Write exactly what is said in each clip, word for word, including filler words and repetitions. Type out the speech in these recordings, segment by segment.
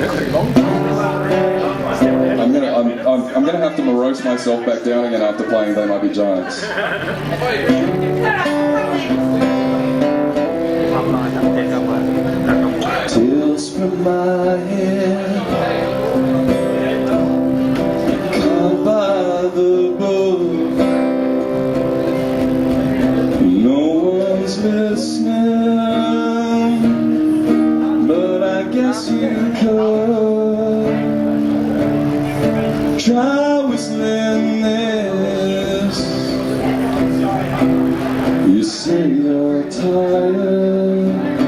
I'm gonna, I'm, I'm, I'm gonna have to morose myself back down again after playing They Might Be Giants. Tears from my head, caught by the book. No one's listening, but I guess you could try whistling this. You say you're tired,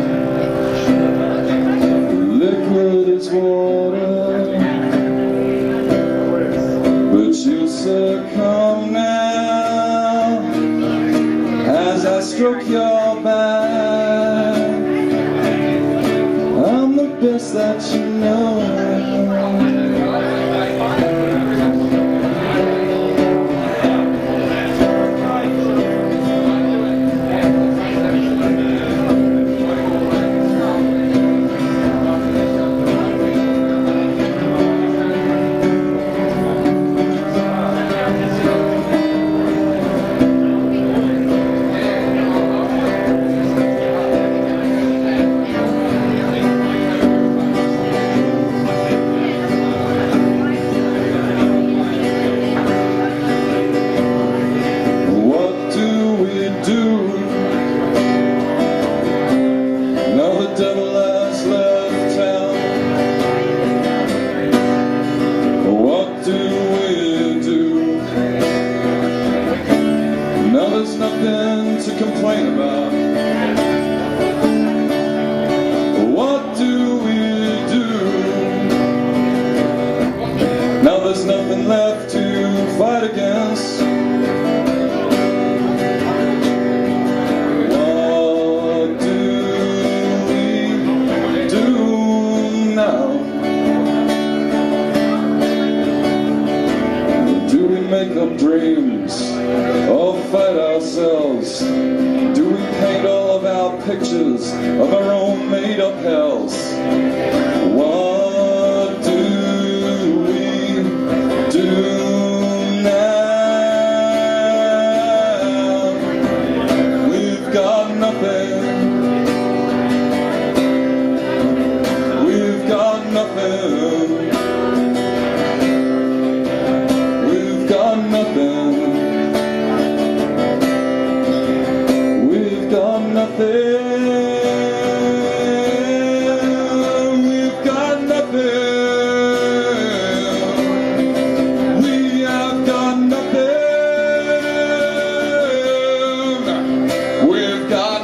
liquid is water, but you'll succumb now as I stroke your back. I'm the best that you know. There's nothing to complain about. What do we do? Now there's nothing left to fight against. What do we do now? Do we make up dreams or fight ourselves? Do we paint all of our pictures of our own made-up hells? What do we do now? We've got nothing. We've got nothing. We've got nothing. We've got nothing. We've got nothing. We have got nothing. We've got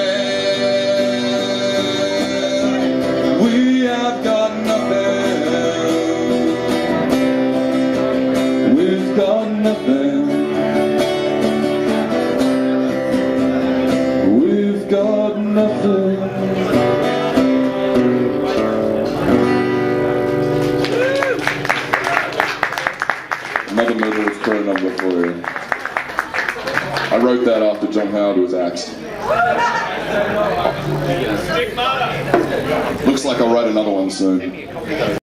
nothing. We have got nothing. We've got nothing. Got nothing. Another murderous prayer number for you. I wrote that after John Howard was axed. Looks like I'll write another one soon.